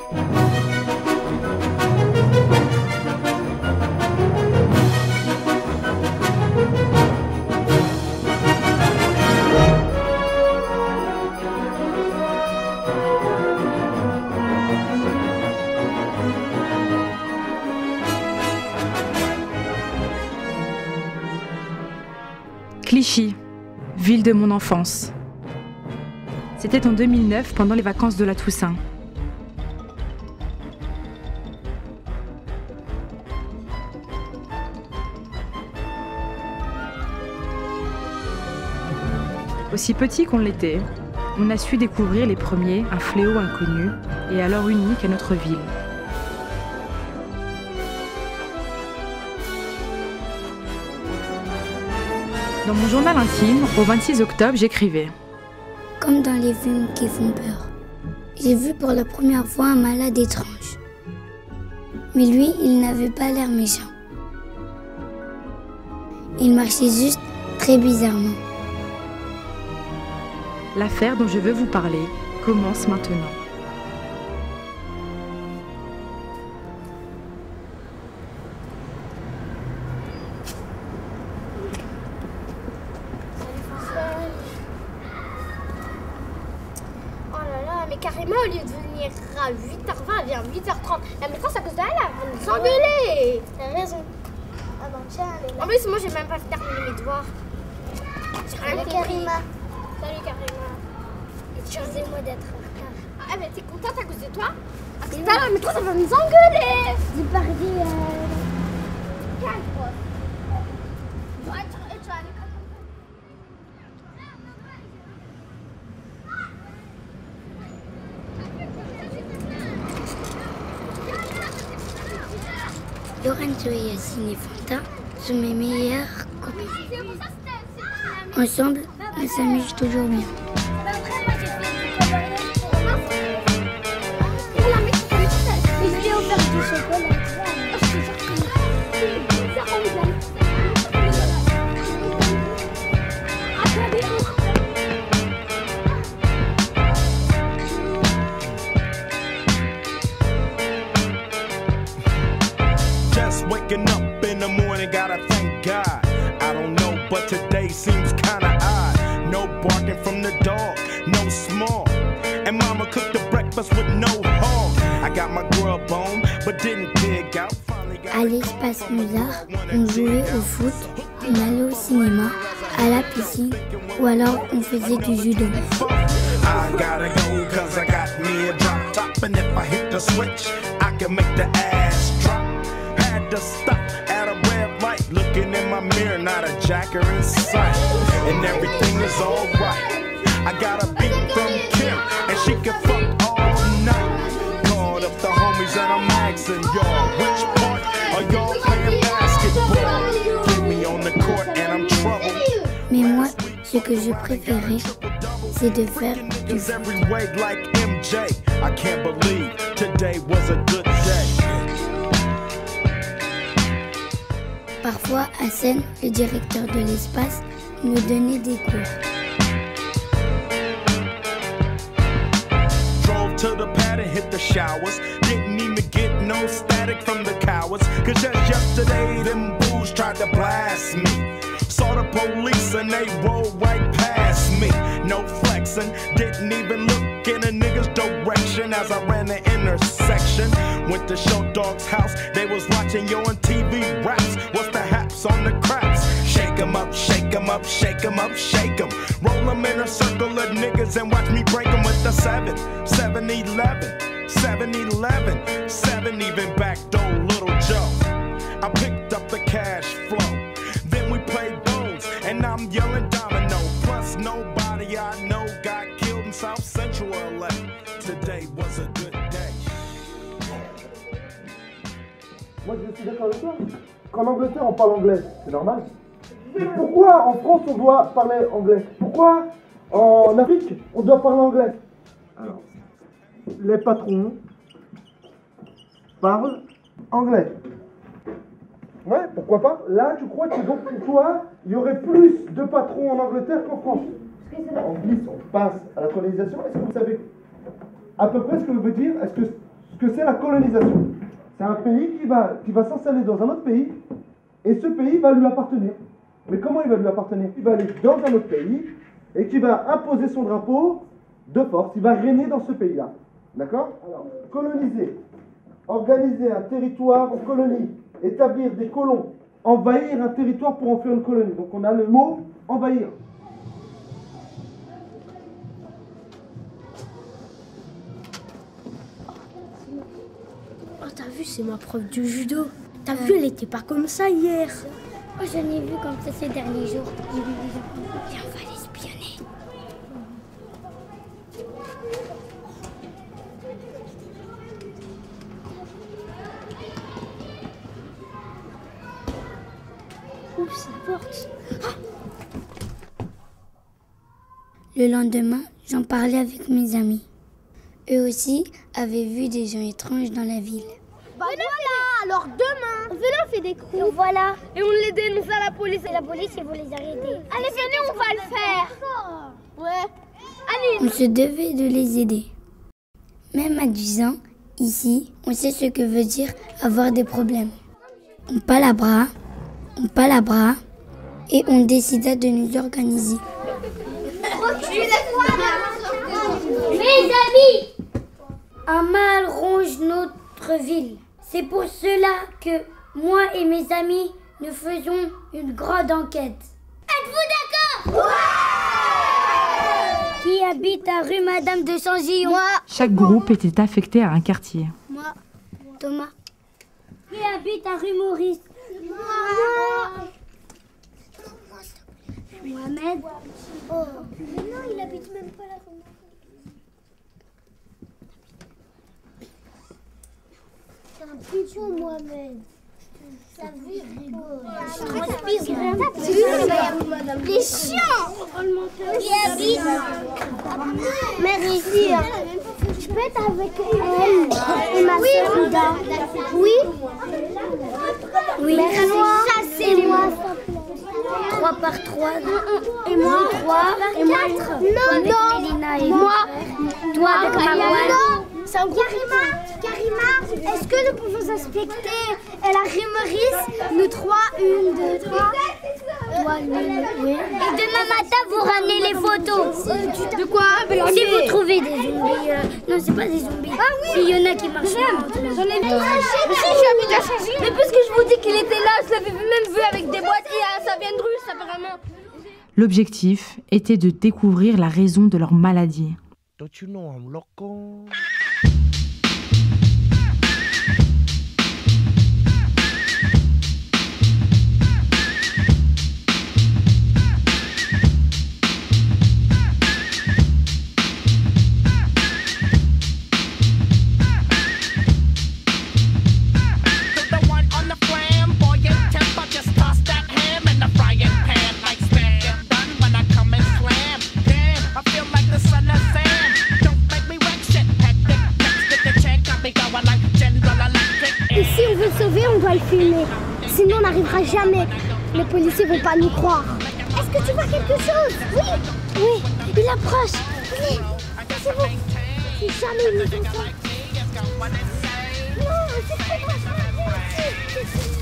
Clichy, ville de mon enfance. C'était en 2009, pendant les vacances de la Toussaint. Aussi petit qu'on l'était, on a su découvrir les premiers un fléau inconnu et alors unique à notre ville. Dans mon journal intime, au 26 octobre, j'écrivais: Comme dans les films qui font peur, j'ai vu pour la première fois un malade étrange. Mais lui, il n'avait pas l'air méchant. Il marchait juste très bizarrement. L'affaire dont je veux vous parler commence maintenant. Mais carrément, au lieu de venir à 8h20, elle vient à 8h30. La maîtresse, à cause d'elle, elle va nous engueuler. T'as raison. Ah bon, tiens, elle est là. En plus, moi, j'ai même pas terminé mes devoirs. Salut Karima. Salut Karima. Excusez-moi d'être en retard. Ah, mais t'es contente à cause de toi? Parce que la maîtresse, elle va nous engueuler. C'est parti. Calme-toi. Tu vas aller à Laurent, Zoé, Yacine et Fanta sont mes meilleures copines. Ensemble, on s'amuse toujours bien. Waking up in the morning, gotta thank God. I don't know, but today seems kinda odd. No barking from the dog, no small. And mama cooked the breakfast with no hog. I got my grub on, but didn't dig out. À l'espace Musard, on jouait au foot, on allait au cinéma, à la piscine, ou alors on faisait du judo. I gotta go cause I got me a drop top. And if I hit the switch, I can make the ass drop. Had to stop at a red light, looking in my mirror, not a jacker in sight. And everything is alright. I got a beat from Kim, and she can fuck all night. Called up the homies and I'm asking y'all, which part are y'all playing basketball? Get me on the court and I'm trouble. Mais moi, ce que je préférais, c'est de faire du foot. I can't believe today was a good day. Parfois, à Seine, le directeur de l'espace nous donnait des cours. Drove to the pad and hit the showers. Didn't even get no static from the cowards. Cause just yesterday, them fools tried to blast me. Saw the police and they rolled right past me. No flexing, didn't even look in a nigga's direction as I ran the intersection. Went to Show Dog's house, they was watching Yo on TV raps. What's the haps on the craps? Shake 'em up, shake 'em up, shake 'em up, shake 'em. Roll 'em in a circle of niggas and watch me break 'em with the 7-11, 7-11, 7 even backdoor Little Joe. I picked up the cash flow. Then we played bones, and I'm yelling domino. Plus nobody I know got killed in South Central LA. Today was a good day. Moi je suis d'accord avec toi. Qu'en Angleterre on parle anglais, c'est normal. Mais pourquoi en France on doit parler anglais? Pourquoi en Afrique on doit parler anglais? Alors, les patrons parlent anglais. Ouais, pourquoi pas? Là, tu crois que donc pour toi, il y aurait plus de patrons en Angleterre qu'en France? On glisse, on passe à la colonisation. Est-ce que vous savez à peu près ce que veut dire? Est-ce que ce que c'est la colonisation. C'est un pays qui va s'installer dans un autre pays et ce pays va lui appartenir. Mais comment il va lui appartenir? Il va aller dans un autre pays et qui va imposer son drapeau de force. Il va régner dans ce pays-là. D'accord? Alors, coloniser, organiser un territoire en colonie, établir des colons, envahir un territoire pour en faire une colonie. Donc on a le mot envahir. Oh, t'as vu, c'est ma prof de judo. T'as vu, elle était pas comme ça hier. Oh, j'en ai vu comme ça ces derniers jours. J'ai vu des gens. Viens, on va l'espionner. Ouvre sa porte. Le lendemain, j'en parlais avec mes amis. Eux aussi avaient vu des gens étranges dans la ville. Bah voilà, alors demain, venez on fait des coups. Et voilà. Et on les dénonce à la police. Et la police, ils vont les arrêter. Allez, venez, on va le faire. Ouais. Allez. On se devait de les aider. Même à 10 ans, ici, on sait ce que veut dire avoir des problèmes. On palabra, et on décida de nous organiser. Mes amis, Un mal ronge notre ville. C'est pour cela que moi et mes amis, nous faisons une grande enquête. Êtes-vous d'accord? Qui habite à rue Madame de Saint-Gillon? Moi. Chaque groupe était affecté à un quartier. Moi. Thomas. Qui habite à rue Maurice? moi. Mohamed. Oh. Mais non, il habite même pas là. C'est un pigeon, Mohamed. Ça vit, les chiens qui habitent. Mère ici. Je peux être avec elle et ma soeur Ida. Oui. Oui. Mais c'est moi. 3 par 3. Et moi 3. Et moi 4. Non. Moi. Toi avec Marwan. C'est un groupe. Karima, est-ce que nous pouvons inspecter la Rémeris? Nous 3, 1, 2, 3. Toi, oui. Et demain matin, vous ramenez les photos. De quoi? Si vous trouvez des zombies. Non, c'est pas des zombies. Ah oui. Il y en a qui marchent. J'en ai vu. Mais puisque je vous dis qu'il était là, je l'avais même vu avec des boîtes et ça vient de Russe, apparemment. L'objectif était de découvrir la raison de leur maladie. Don't you know I'm loco? Et si on veut le sauver, on doit le filmer. Sinon, on n'arrivera jamais. Les policiers vont pas nous croire. Est-ce que tu vois quelque chose? Oui. Oui, il approche. Oui, c'est bon. Si jamais ils nous entendent. Non, c'est trop moi, je